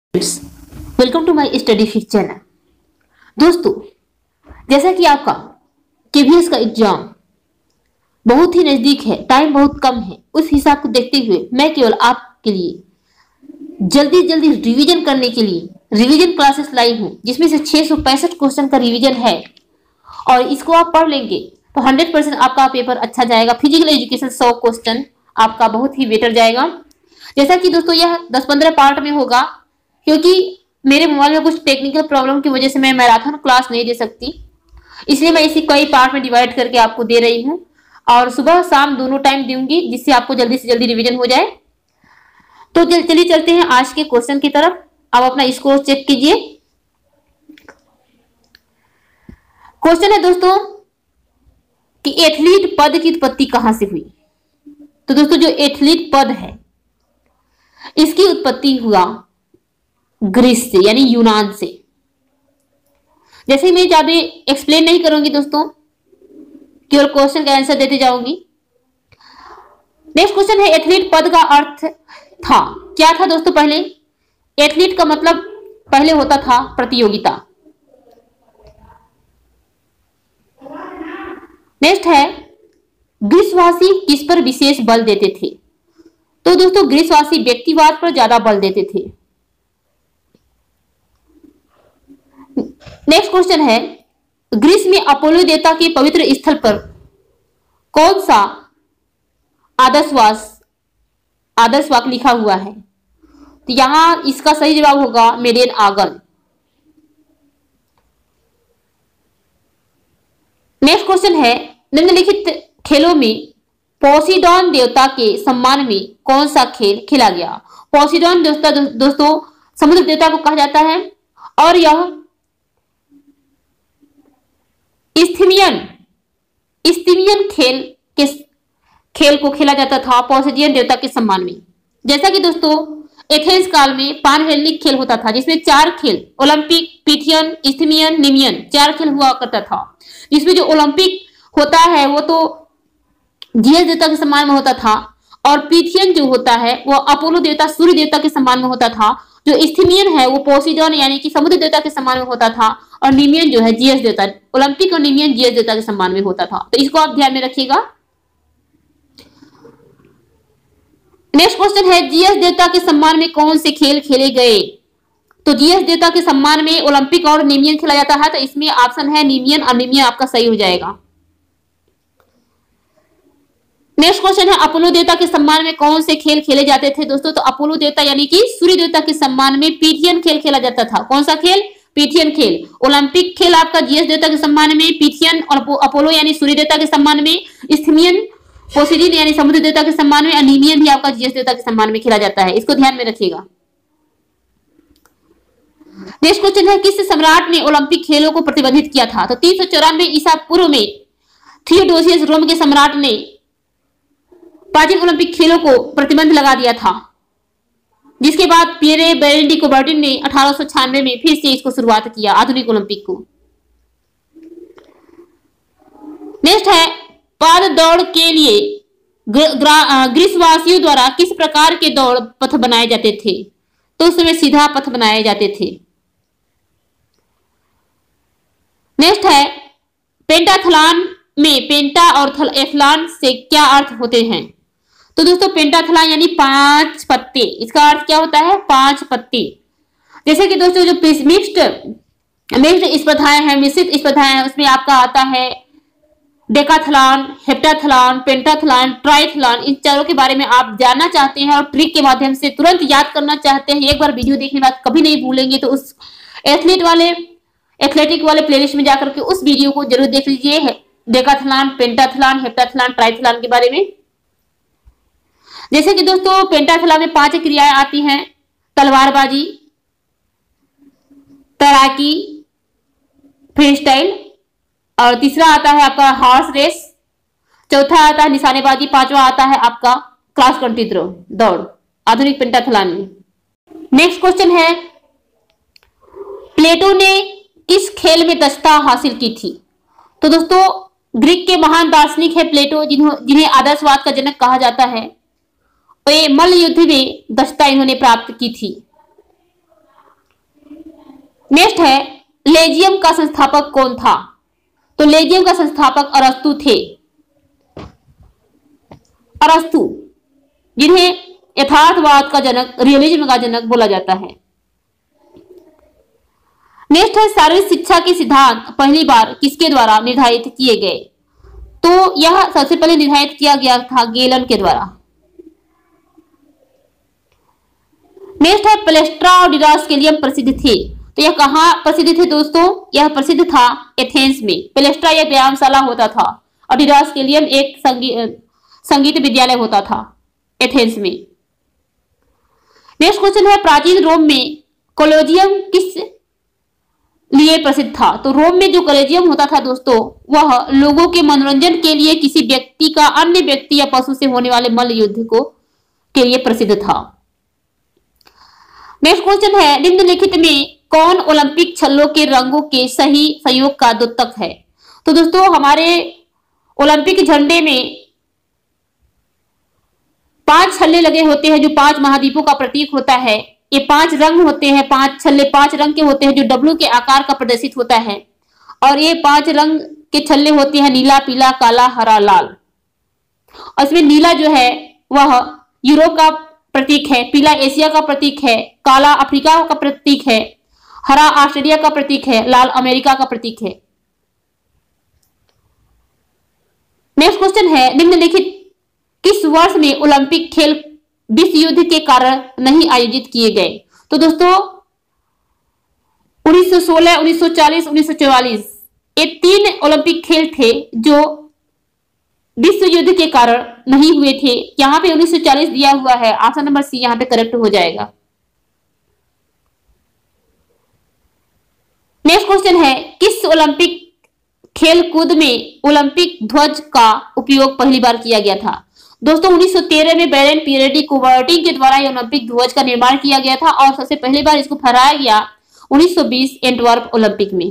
Welcome to my study fix channel. दोस्तों, जैसा कि आपका केवीएस का एग्जाम बहुत ही नजदीक है, टाइम बहुत कम है, उस हिसाब को देखते हुए मैं केवल आपके लिए जल्दी जल्दी रिवीजन करने के लिए रिवीजन क्लासेस लाई हूं, जिसमें से 665 क्वेश्चन का रिवीजन है और इसको आप पढ़ लेंगे तो 100% आपका पेपर अच्छा जाएगा। फिजिकल एजुकेशन 100 क्वेश्चन आपका बहुत ही बेटर जाएगा। जैसा कि दोस्तों यह 10-15 पार्ट में होगा, क्योंकि मेरे मोबाइल में कुछ टेक्निकल प्रॉब्लम की वजह से मैं मैराथन क्लास नहीं दे सकती, इसलिए मैं इसी कई पार्ट में डिवाइड करके आपको दे रही हूं और सुबह शाम दोनों टाइम दूंगी, जिससे आपको जल्दी से जल्दी रिवीजन हो जाए। तो चलिए चलते हैं आज के क्वेश्चन की तरफ। आप अपना स्कोर चेक कीजिए। क्वेश्चन है दोस्तों कि एथलीट पद की उत्पत्ति कहां से हुई। तो दोस्तों, जो एथलीट पद है इसकी उत्पत्ति हुआ ग्रीस से, यानी यूनान से। जैसे मैं ज्यादा एक्सप्लेन नहीं करूंगी दोस्तों, केवल क्वेश्चन का आंसर देते जाऊंगी। नेक्स्ट क्वेश्चन है, एथलीट पद का अर्थ था क्या था दोस्तों। पहले एथलीट का मतलब पहले होता था प्रतियोगिता। नेक्स्ट है, ग्रीसवासी किस पर विशेष बल देते थे। तो दोस्तों, ग्रीसवासी व्यक्तिवाद पर ज्यादा बल देते थे। नेक्स्ट क्वेश्चन है, ग्रीस में अपोलो देवता के पवित्र स्थल पर कौन सा आदर्शवाक लिखा हुआ है। तो यहां इसका सही जवाब होगा मेडेन आगन। नेक्स्ट क्वेश्चन है, निम्नलिखित खेलों में पोसीडॉन देवता के सम्मान में कौन सा खेल खेला गया। पोसीडॉन देवता दोस्तों समुद्र देवता को कहा जाता है और यह इस्थिमियन खेल को खेला जाता था पोसेडियन देवता के सम्मान में। जैसा कि दोस्तों एथेंस काल में पानहेलेनिक खेल होता था, जिसमें 4 खेल ओलंपिक, पीथियन, इस्थिमियन, निमियन 4 खेल हुआ करता था। जिसमें जो ओलंपिक होता है वो तो जियस देवता के सम्मान में होता था और पीथियन जो होता है वो अपोलो देवता सूर्य देवता के सम्मान में होता था। जो इस्थिमियन है वो पोसीडॉन यानी कि समुद्र देवता के सम्मान में होता था और निमियन जो है जियस देवता, ओलंपिक और निमियन जियस देवता के सम्मान में होता था। तो इसको आप ध्यान में रखिएगा। नेक्स्ट क्वेश्चन है, जियस देवता के सम्मान में कौन से खेल खेले गए। तो जियस देवता के सम्मान में ओलंपिक और निमियन खेला जाता है, तो इसमें ऑप्शन है निमियन और निमियन आपका सही हो जाएगा। नेक्स्ट क्वेश्चन है, अपोलो देवता के सम्मान में कौन से खेल खेले जाते थे दोस्तों। तो अपोलो देवता यानी कि सूर्य देवता के सम्मान में पीथियन खेल खेला जाता था। कौन सा खेल? पीथियन खेल। ओलंपिक खेल आपका जियस देवता के सम्मान में, पीथियन और अपोलो यानी सूर्य देवता के सम्मान में, इस्थिमियन पोसीडॉन यानी समुद्र देवता के सम्मान में, अनिमियन भी आपका जियस देवता के सम्मान में खेला जाता है। इसको ध्यान में रखिएगा। नेक्स्ट क्वेश्चन है, किस सम्राट ने ओलंपिक खेलों को प्रतिबंधित किया था। तो 394 ईसा पूर्व में थियोडोसियस रोम के सम्राट ने प्राचीन ओलंपिक खेलों को प्रतिबंध लगा दिया था, जिसके बाद पियरे बेरेंडी कुबर्टिन ने 1896 में फिर से इसको शुरुआत किया, आधुनिक ओलंपिक को। नेक्स्ट है, पाद दौड़ के लिए ग्रीसवासियों द्वारा किस प्रकार के दौड़ पथ बनाए जाते थे। तो उस समय सीधा पथ बनाए जाते थे। नेक्स्ट है, पेंटाथलॉन में पेंटा और एथलॉन से क्या अर्थ होते हैं। तो दोस्तों पेंटाथलॉन यानी 5 पत्ते, इसका अर्थ क्या होता है 5 पत्ते। जैसे कि दोस्तों जो मिक्स्ड स्पर्धाएं हैं, मिश्रित स्पर्धाएं हैं, उसमें आपका आता है डेकाथलॉन, हेप्टाथलॉन, पेंटाथलॉन, ट्राइथलॉन। इन चारों के बारे में आप जानना चाहते हैं और ट्रिक के माध्यम से तुरंत याद करना चाहते हैं, एक बार वीडियो देखने के बाद कभी नहीं भूलेंगे, तो उस एथलेटिक वाले प्लेलिस्ट में जाकर के उस वीडियो को जरूर देख लीजिए, डेकाथलॉन, पेंटाथलॉन, हेप्टाथलॉन, ट्राइथलॉन के बारे में। जैसे कि दोस्तों पेंटाथलॉन में 5 क्रियाएं आती हैं, तलवारबाजी, तैराकी, फ्री स्टाइल, और तीसरा आता है आपका हॉर्स रेस, चौथा आता है निशानेबाजी, 5वां आता है आपका क्रॉस कंट्री दौड़, आधुनिक पेंटाथलॉन में। नेक्स्ट क्वेश्चन है, प्लेटो ने किस खेल में दक्षता हासिल की थी। तो दोस्तों ग्रीक के महान दार्शनिक है प्लेटो, जिन्हें आदर्शवाद का जनक कहा जाता है। मल्ल युद्ध में दक्षता इन्होंने प्राप्त की थी। नेक्स्ट है लेजियम का संस्थापक कौन था? तो लेजियम का संस्थापक अरस्तु थे। अरस्तु, जिन्हें यथार्थवाद का जनक, रियलिज्म का जनक बोला जाता है। नेक्स्ट है शारीरिक शिक्षा के सिद्धांत पहली बार किसके द्वारा निर्धारित किए गए? तो यह सबसे पहले निर्धारित किया गया था गेलन के द्वारा। नेक्स्ट है प्लेस्ट्रा और डिरास्केलियम प्रसिद्ध थे। तो यह कहां प्रसिद्ध थे दोस्तों? यह प्रसिद्ध था एथेंस में। प्लेस्ट्रा एक व्यायामशाला होता था और डिरास्केलियम एक संगीत विद्यालय होता था एथेंस में। नेक्स्ट क्वेश्चन है प्राचीन रोम में कोलोजियम किस लिए प्रसिद्ध था? तो रोम में जो कोलोजियम होता था दोस्तों, वह लोगों के मनोरंजन के लिए किसी व्यक्ति का अन्य व्यक्ति या पशु से होने वाले मल्ल युद्ध को के लिए प्रसिद्ध था। नेक्स्ट क्वेश्चन है निम्नलिखित में कौन ओलंपिक छल्लों के रंगों के सही संयोग का द्योतक है? तो दोस्तों हमारे ओलंपिक झंडे में 5 छल्ले लगे होते हैं जो 5 महाद्वीपों का प्रतीक होता है। ये 5 रंग होते हैं, 5 छल्ले 5 रंग के होते हैं जो डब्लू के आकार का प्रदर्शित होता है। और ये 5 रंग के छल्ले होते हैं नीला, पीला, काला, हरा, लाल। और इसमें नीला जो है वह यूरोप का प्रतीक है, पीला एशिया का प्रतीक है, काला अफ्रीका का प्रतीक है, हरा ऑस्ट्रेलिया का प्रतीक है, लाल अमेरिका का प्रतीक है। नेक्स्ट क्वेश्चन है निम्नलिखित किस वर्ष में ओलंपिक खेल विश्व युद्ध के कारण नहीं आयोजित किए गए? तो दोस्तों 1916, 1940, 1944 ये 3 ओलंपिक खेल थे जो विश्व युद्ध के कारण नहीं हुए थे। यहां पे 1940 दिया हुआ है, ऑप्शन नंबर सी यहां पे करेक्ट हो जाएगा। नेक्स्ट क्वेश्चन है किस ओलंपिक खेल कूद में ओलंपिक ध्वज का उपयोग पहली बार किया गया था? दोस्तों 1913 में बैरन पीरेडी कुबर्टिंग के द्वारा ओलंपिक ध्वज का निर्माण किया गया था और सबसे पहली बार इसको फहराया गया 1920 एंटवर्प ओलंपिक में।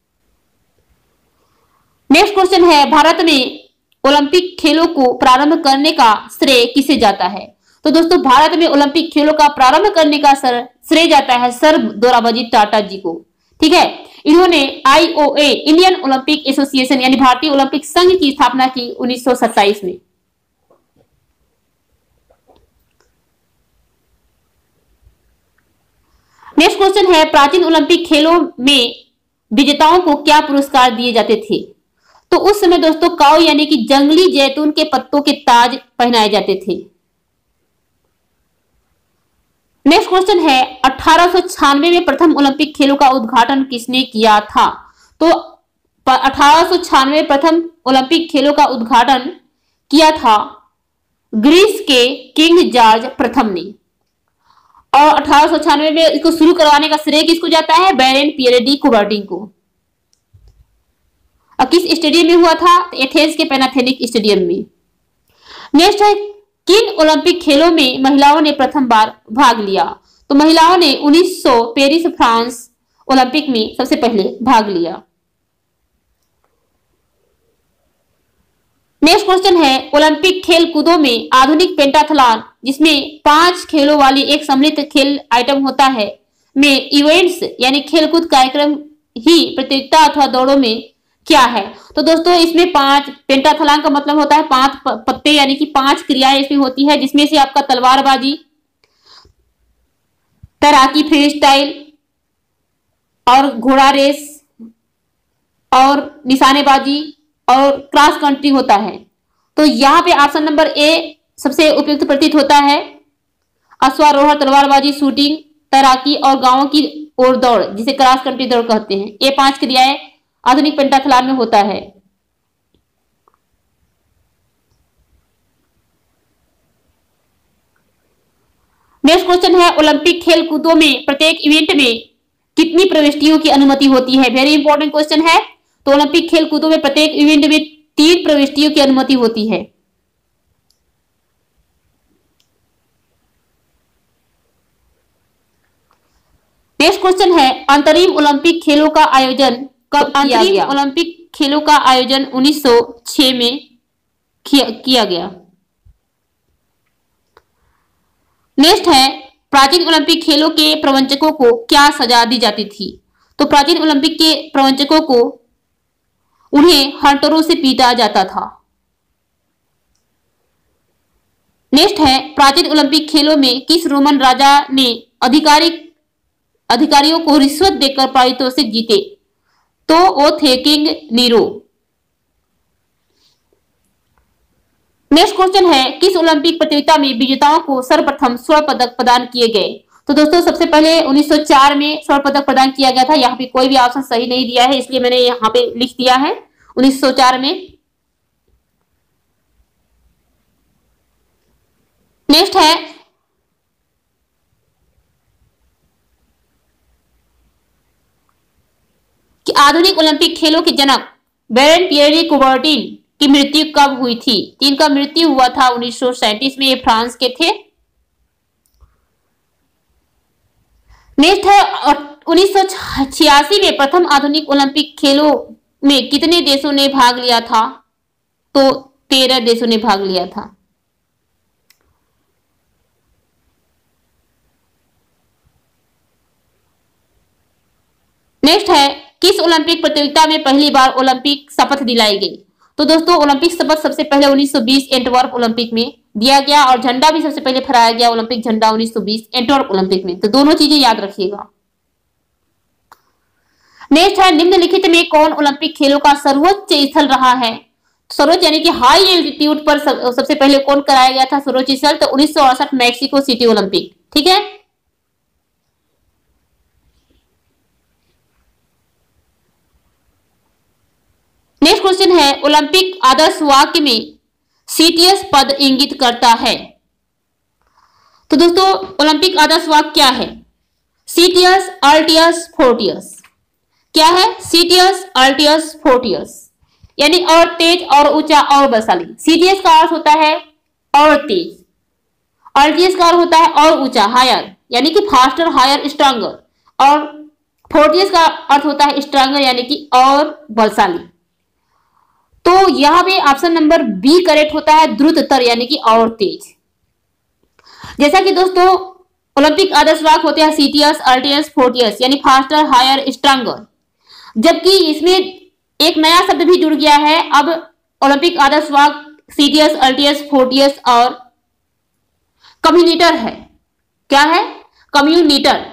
नेक्स्ट क्वेश्चन है भारत में ओलंपिक खेलों को प्रारंभ करने का श्रेय किसे जाता है? तो दोस्तों भारत में ओलंपिक खेलों का प्रारंभ करने का श्रेय जाता है सर दोराबजी टाटा जी को। ठीक है, इन्होंने IOA इंडियन ओलंपिक एसोसिएशन यानी भारतीय ओलंपिक संघ की स्थापना की 1927 में। नेक्स्ट क्वेश्चन है प्राचीन ओलंपिक खेलों में विजेताओं को क्या पुरस्कार दिए जाते थे? तो उस समय दोस्तों काऊ यानी कि जंगली जैतून के पत्तों के ताज पहनाए जाते थे। नेक्स्ट क्वेश्चन है 1896 में प्रथम ओलंपिक खेलों का उद्घाटन किसने किया था? तो 1896 प्रथम ओलंपिक खेलों का उद्घाटन किया था ग्रीस के किंग जॉर्ज प्रथम ने। और 1896 में इसको शुरू करवाने का श्रेय किसको जाता है? बैरन पीरेडी कुबर्टिंग को। और किस स्टेडियम में हुआ था? एथेंस के पैनाथेनिक स्टेडियम में। नेक्स्ट है किन ओलंपिक खेलों में महिलाओं ने प्रथम बार भाग लिया? तो महिलाओं ने 1900 पेरिस फ्रांस ओलंपिक में सबसे पहले भाग लिया। नेक्स्ट क्वेश्चन है ओलंपिक खेल कूदों में आधुनिक पेंटाथलॉन जिसमें 5 खेलों वाली एक सम्मिलित खेल आइटम होता है में इवेंट्स यानी खेलकूद कार्यक्रम ही प्रतियोगिता अथवा दौड़ों में क्या है? तो दोस्तों इसमें 5 पेंटाथलॉन का मतलब होता है 5 पत्ते यानी कि 5 क्रियाएं इसमें होती है, जिसमें से आपका तलवारबाजी, तैराकी फ्री स्टाइल और घोड़ा रेस और निशानेबाजी और क्रॉस कंट्री होता है। तो यहाँ पे ऑप्शन नंबर ए सबसे उपयुक्त प्रतीत होता है। अश्वारोहण, तलवारबाजी, शूटिंग, तैराकी और गांवों की ओर दौड़ जिसे क्रॉस कंट्री दौड़ कहते हैं। ये 5 क्रियाएं आधुनिक पेंटाथलॉन में होता है। नेक्स्ट क्वेश्चन है ओलंपिक खेल कूदों में प्रत्येक इवेंट में कितनी प्रविष्टियों की अनुमति होती है? वेरी इंपॉर्टेंट क्वेश्चन है। तो ओलंपिक खेल कूदों में प्रत्येक इवेंट में 3 प्रविष्टियों की अनुमति होती है। नेक्स्ट क्वेश्चन है अंतरिम ओलंपिक खेलों का आयोजन कब किया गया? ओलंपिक खेलों का आयोजन 1906 में किया गया। नेक्स्ट है प्राचीन ओलंपिक खेलों के प्रवंचकों को क्या सजा दी जाती थी? तो प्राचीन ओलंपिक के प्रवंचकों को उन्हें हंटरों से पीटा जाता था। नेक्स्ट है, प्राचीन ओलंपिक खेलों में किस रोमन राजा ने अधिकारियों को रिश्वत देकर पारितोषिक जीते? तो वो थे किंग नीरो। नेक्स्ट क्वेश्चन है, किस ओलंपिक प्रतियोगिता में विजेताओं को सर्वप्रथम स्वर्ण पदक प्रदान किए गए? तो दोस्तों सबसे पहले 1904 में स्वर्ण पदक प्रदान किया गया था। यहाँ पे कोई भी ऑप्शन सही नहीं दिया है, इसलिए मैंने यहाँ पे लिख दिया है 1904 में। नेक्स्ट है, कि आधुनिक ओलंपिक खेलों के जनक बेरेन पियरे कुबर्टिन की मृत्यु कब हुई थी? इनका मृत्यु हुआ था 1937 में, ये फ्रांस के थे। नेक्स्ट है, 1986 में प्रथम आधुनिक ओलंपिक खेलों में कितने देशों ने भाग लिया था? तो 13 देशों ने भाग लिया था। नेक्स्ट है, किस ओलंपिक प्रतियोगिता में पहली बार ओलंपिक शपथ दिलाई गई? तो दोस्तों ओलंपिक शपथ सबसे पहले 1920 एंटवर्प ओलंपिक में दिया गया और झंडा भी सबसे पहले फहराया गया ओलंपिक झंडा 1920 एंटवर्प ओलंपिक में। तो दोनों चीजें याद रखिएगा। नेक्स्ट है, निम्नलिखित में कौन ओलंपिक खेलों का सर्वोच्च स्थल रहा है? सर्वोच्च यानी कि हाई एल्टीट्यूड पर सबसे पहले कौन कराया गया था सर्वोच्च स्थल? तो 1968 मैक्सिको सिटी ओलंपिक। ठीक है, नेक्स्ट क्वेश्चन है, ओलंपिक आदर्श वाक्य में सीटीएस पद इंगित करता है? तो दोस्तों ओलंपिक आदर्श वाक्य क्या है? Citius, altius, fortius. क्या है? सीटीएस, अल्टियस, फोर्टियस, यानी और तेज, और ऊंचा, और बलशाली। सीटीएस का अर्थ होता है और तेज, अल्टियस का अर्थ होता है और ऊंचा, हायर, यानी कि फास्टर, हायर, स्ट्रांगर, और फोर्टियस का अर्थ होता है स्ट्रांगर, यानी कि और बलशाली। तो यहां पे ऑप्शन नंबर बी करेक्ट होता है, द्रुततर यानी कि और तेज। जैसा कि दोस्तों ओलंपिक आदर्श वाक्य होते हैं सीटीएस, अल्टियस, फोर्टियस, यानी फास्टर, हायर, स्ट्रांगर, जबकि इसमें एक नया शब्द भी जुड़ गया है। अब ओलंपिक आदर्श वाक्य सीटीएस, अल्टियस, फोर्टियस और कम्युनिटर है। क्या है? कम्युनिटर।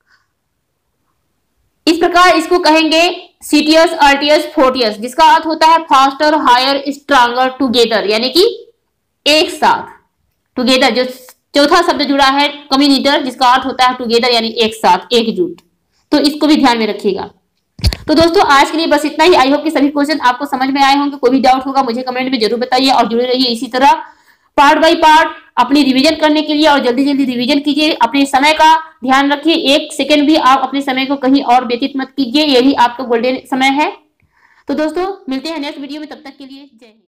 इस प्रकार इसको कहेंगे सीटीएस, अल्टियस, फोर्टियस, जिसका अर्थ होता है फास्टर, हायर, स्ट्रांगर, टुगेदर, यानी कि एक साथ, टुगेदर। जो चौथा शब्द जुड़ा है कम्युनिटर, जिसका अर्थ होता है टुगेदर, यानी एक साथ, एकजुट। तो इसको भी ध्यान में रखिएगा। तो दोस्तों आज के लिए बस इतना ही। आई होप कि सभी क्वेश्चन आपको समझ में आए होंगे। कोई भी डाउट होगा मुझे कमेंट में जरूर बताइए और जुड़े रहिए इसी तरह पार्ट बाय पार्ट अपनी रिवीजन करने के लिए। और जल्दी जल्दी रिवीजन कीजिए, अपने समय का ध्यान रखिए, एक सेकंड भी आप अपने समय को कहीं और व्यतीत मत कीजिए, यही आपका गोल्डन समय है। तो दोस्तों मिलते हैं नेक्स्ट वीडियो में, तब तक के लिए जय हिंद।